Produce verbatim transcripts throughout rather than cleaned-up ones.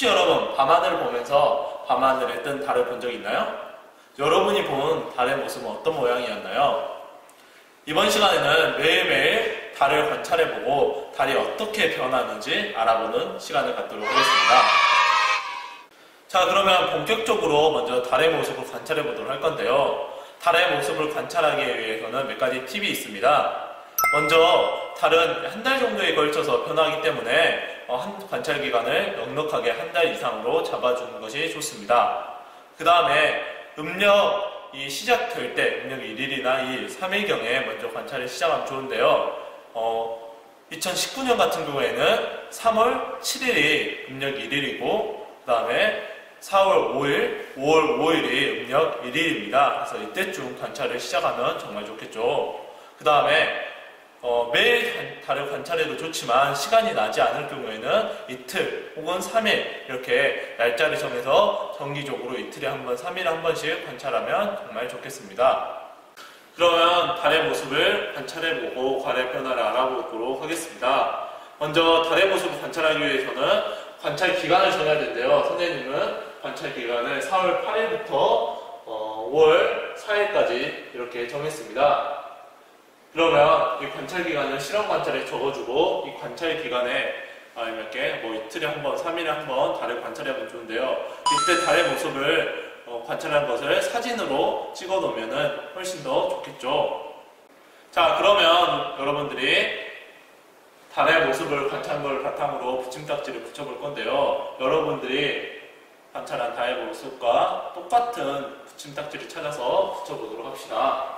혹시 여러분 밤하늘을 보면서 밤하늘에 뜬 달을 본 적 있나요? 여러분이 본 달의 모습은 어떤 모양이었나요? 이번 시간에는 매일매일 달을 관찰해보고 달이 어떻게 변하는지 알아보는 시간을 갖도록 하겠습니다. 자, 그러면 본격적으로 먼저 달의 모습을 관찰해보도록 할 건데요. 달의 모습을 관찰하기 위해서는 몇 가지 팁이 있습니다. 먼저 달은 한 달 정도에 걸쳐서 변하기 때문에 한 관찰 기간을 넉넉하게 한 달 이상으로 잡아주는 것이 좋습니다. 그 다음에 음력이 시작될 때, 음력 일 일이나 이 일, 삼 일경에 먼저 관찰을 시작하면 좋은데요. 어, 이천십구 년 같은 경우에는 삼월 칠 일이 음력 일 일이고, 그 다음에 사월 오 일, 오월 오 일이 음력 일 일입니다. 그래서 이때쯤 관찰을 시작하면 정말 좋겠죠. 그 다음에 어, 매일 달을 관찰해도 좋지만 시간이 나지 않을 경우에는 이틀 혹은 삼 일 이렇게 날짜를 정해서 정기적으로 이틀에 한 번, 삼 일에 한 번씩 관찰하면 정말 좋겠습니다. 그러면 달의 모습을 관찰해보고 달의 변화를 알아보도록 하겠습니다. 먼저 달의 모습을 관찰하기 위해서는 관찰 기간을 정해야 되는데요. 선생님은 관찰 기간을 사월 팔 일부터 어, 오월 사 일까지 이렇게 정했습니다. 그러면 이 관찰 기간을 실험 관찰에 적어주고 이 관찰 기간에 이렇게 뭐 이틀에 한 번, 삼 일에 한 번 달을 관찰해보면 좋은데요. 이때 달의 모습을 어, 관찰한 것을 사진으로 찍어 놓으면 훨씬 더 좋겠죠. 자, 그러면 여러분들이 달의 모습을 관찰한 걸 바탕으로 붙임딱지를 붙여볼 건데요. 여러분들이 관찰한 달의 모습과 똑같은 붙임딱지를 찾아서 붙여보도록 합시다.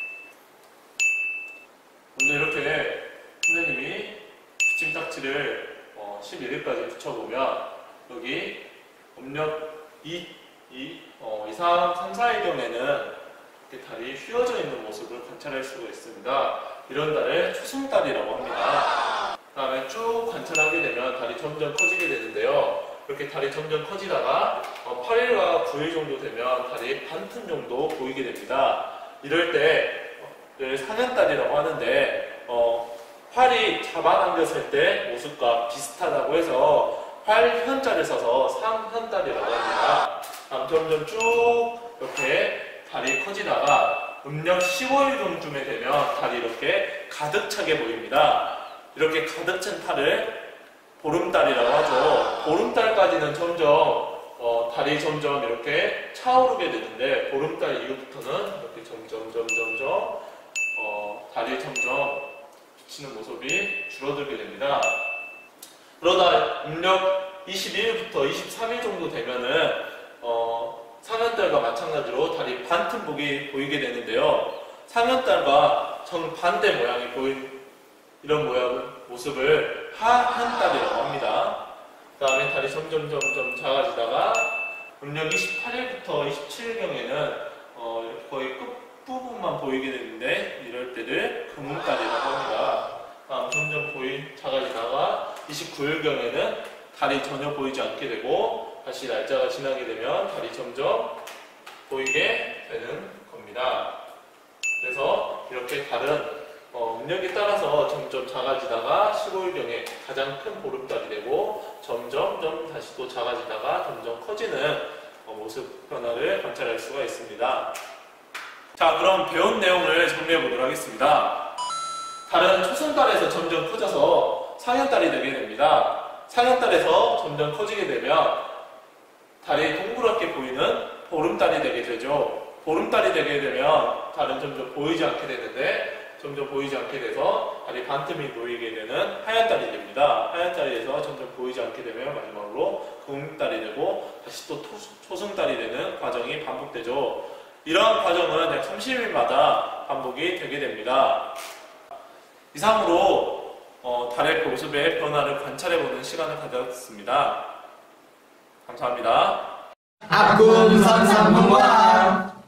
먼저 이렇게 선생님이 붙임딱지를 어, 십일 일까지 붙여보면 여기 음력 이, 이, 어, 이, 삼, 삼, 사 일경에는 이렇게 달이 휘어져 있는 모습을 관찰할 수가 있습니다. 이런 달을 초승달이라고 합니다. 그 다음에 쭉 관찰하게 되면 달이 점점 커지게 되는데요. 이렇게 달이 점점 커지다가 어, 팔 일과 구 일 정도 되면 달이 반틈 정도 보이게 됩니다. 이럴 때 상현달이라고 하는데 어, 활이 잡아당겼을 때 모습과 비슷하다고 해서 활현자를 써서 상현달이라고 합니다. 다음 점점 쭉 이렇게 달이 커지다가 음력 십오 일경쯤에 되면 달이 이렇게 가득 차게 보입니다. 이렇게 가득 찬 달을 보름달이라고 하죠. 보름달까지는 점점 어, 달이 점점 이렇게 차오르게 되는데 보름달 이후부터는 이렇게 점점 점점 점점 어, 달이 점점 비치는 모습이 줄어들게 됩니다. 그러다 음력 이십이 일부터 이십삼 일 정도 되면은 어, 상현달과 마찬가지로 달이 반틈복이 보이게 되는데요. 상현달과 정반대 모양이 보인 이런 모양 모습을 하현달이라고 합니다. 그 다음에 달이 점점 점점 작아지다가 음력 이십팔 일부터 이십칠 일경에는 어, 이렇게 거의 끝 부분만 보이게 되는데 이럴 때를 금운달이라고 합니다. 다음 점점 보이 작아지다가 이십구 일경에는 달이 전혀 보이지 않게 되고 다시 날짜가 지나게 되면 달이 점점 보이게 되는 겁니다. 그래서 이렇게 달은 어, 음력에 따라서 점점 작아지다가 십오 일경에 가장 큰 보름달이 되고 점점점 다시 또 작아지다가 점점 커지는 어, 모습 변화를 관찰할 수가 있습니다. 자, 그럼 배운 내용을 정리해 보도록 하겠습니다. 달은 초승달에서 점점 커져서 상현달이 되게 됩니다. 상현달에서 점점 커지게 되면 달이 동그랗게 보이는 보름달이 되게 되죠. 보름달이 되게 되면 달은 점점 보이지 않게 되는데 점점 보이지 않게 돼서 달이 반틈이 보이게 되는 하얀달이 됩니다. 하얀달에서 점점 보이지 않게 되면 마지막으로 금운달이 되고 다시 또 초승달이 되는 과정이 반복되죠. 이러한 과정은 약 삼십 일마다 반복이 되게 됩니다. 이상으로 어, 달의 모습의 변화를 관찰해보는 시간을 가졌습니다. 감사합니다. 아꿈 선삼문화